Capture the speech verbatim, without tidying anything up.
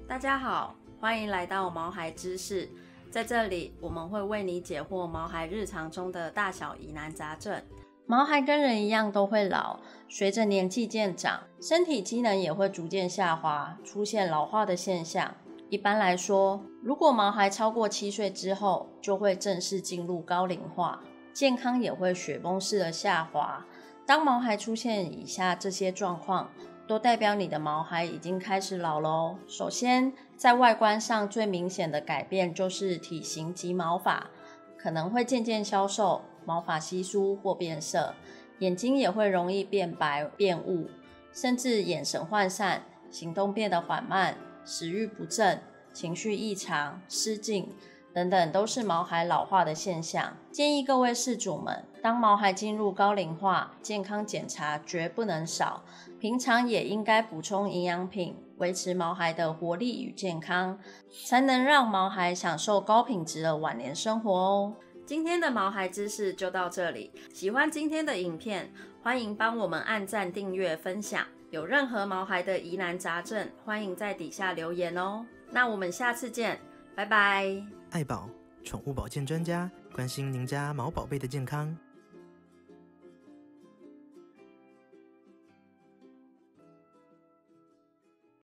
大家好，欢迎来到毛孩知识。在这里，我们会为你解惑毛孩日常中的大小疑难杂症。毛孩跟人一样都会老，随着年纪渐长，身体机能也会逐渐下滑，出现老化的现象。一般来说，如果毛孩超过七岁之后，就会正式进入高龄化，健康也会雪崩式的下滑。当毛孩出现以下这些状况，都代表你的毛孩已经开始老咯。首先，在外观上最明显的改变就是体型及毛发，可能会渐渐消瘦，毛发稀疏或变色，眼睛也会容易变白变雾，甚至眼神涣散，行动变得缓慢，食欲不振，情绪异常，失禁等等，都是毛孩老化的现象。建议各位饲主们，当毛孩进入高龄化，健康检查绝不能少，平常也应该补充营养品，维持毛孩的活力与健康，才能让毛孩享受高品质的晚年生活哦。今天的毛孩知识就到这里，喜欢今天的影片，欢迎帮我们按赞、订阅、分享。有任何毛孩的疑难杂症，欢迎在底下留言哦。那我们下次见，拜拜。 爱宝宠物保健专家，关心您家毛宝贝的健康。